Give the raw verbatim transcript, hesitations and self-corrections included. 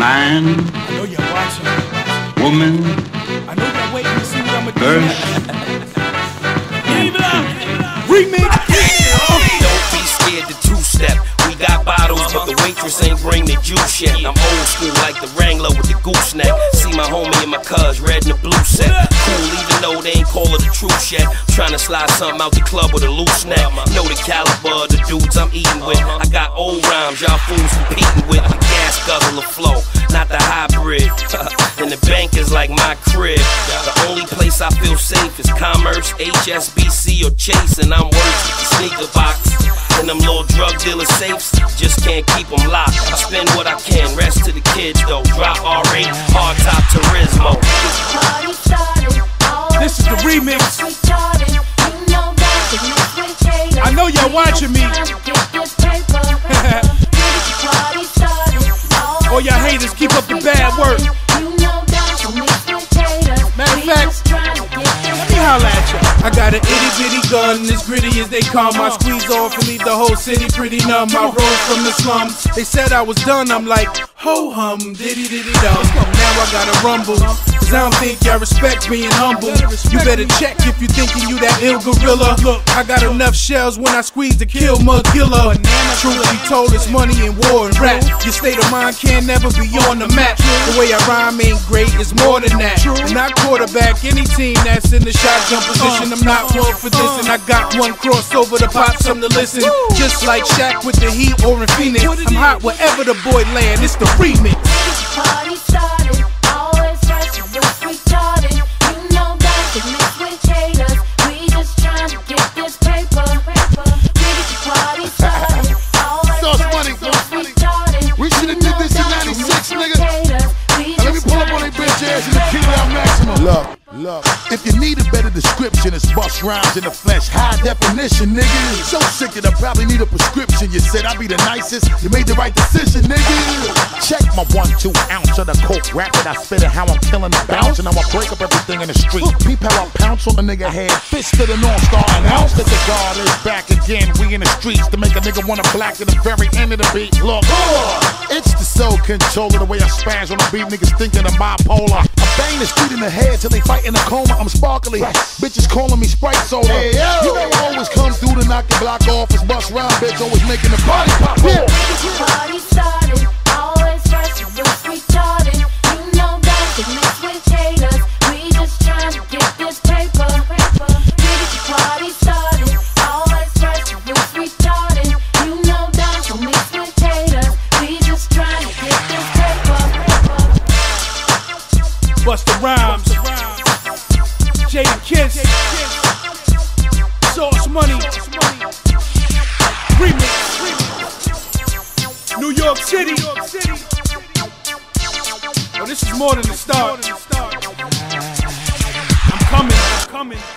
Man, I know y'all watching. woman, I know y'all waiting to see what I'ma do. earth. Remix. Don't be scared to two-step. We got bottles, but the waitress ain't bring the juice yet. I'm old school like the Wrangler with the gooseneck. See my homie and my cuz, red and the blue set. Cool even though they ain't call it the truth yet. Tryna slide something out the club with a loose neck. Know the caliber of the dudes I'm eating with. I got old rhymes, y'all fools competing with. The gas guzzler flow, not the hybrid. And the bank is like my crib. The only place I feel safe is Commerce, H S B C, or Chase. And I'm worse with the sneaker box. And them little drug dealer safes, just can't keep them locked. I spend what I can, rest to the kids though. Drop R eight, hard top Turismo. This is the remix. I know y'all watching me. All y'all haters, keep up the bad work. Matter of fact, let me holla at y'all. I got an itty bitty gun, as gritty as they come. I squeeze off and leave the whole city pretty numb. I rose from the slums. They said I was done. I'm like, ho hum, diddy diddy dum. Now I gotta rumble, cause I don't think y'all respect being humble. You better check if you thinking you that ill gorilla. Look, I got enough shells when I squeeze to kill Mugilla. Truth be told, it's money in war and rap. Your state of mind can never be on the map. The way I rhyme ain't great, it's more than that. And I quarterback any team that's in the shotgun position. I'm not one for this, and I got one crossover to pop some to listen. Just like Shaq with the Heat or in Phoenix. I'm hot wherever the boy land, it's the remix. Party started, always fresh and retarded. You know that the mix with haters. We just trying to get this paper. Party started, always fresh and retarded. We should have did this in ninety-six, nigga. Now let me pull up on they bitch ass and kill it out maximum. Look, look. If you need a better description, it's bust rhymes in the flesh, high definition, nigga. So sick it, I probably need a prescription. You said I'd be the nicest, you made the right decision, nigga. Check my one, two ounce of the coke rapid. I spit it how I'm killing the bounce, and now I break up everything in the street. Peep how I pounce on the nigga head, fist to the North Star, announce that the guard is back again. We in the streets to make a nigga wanna black at the very end of the beat. Look, uh, it's the soul controller, the way I spaz on the beat, niggas thinking I'm bipolar. I bang the street in the head till they fight in a coma. I'm sparkly, bitches calling me Sprite soda. Hey, you know I always come through to knock the block off. It's bust rhyme, bitch, always making the party pop. Yeah. Party started, always fresh and retarded. You know that the mix with haters. We just trying to get this paper. Party started, always fresh and retarded. You know that the mix with haters. We just trying to get this paper. Busta Rhymes, Jadakiss, Sauce Money, Remix, New York City. Oh, this is more than the start. I'm coming, I'm coming.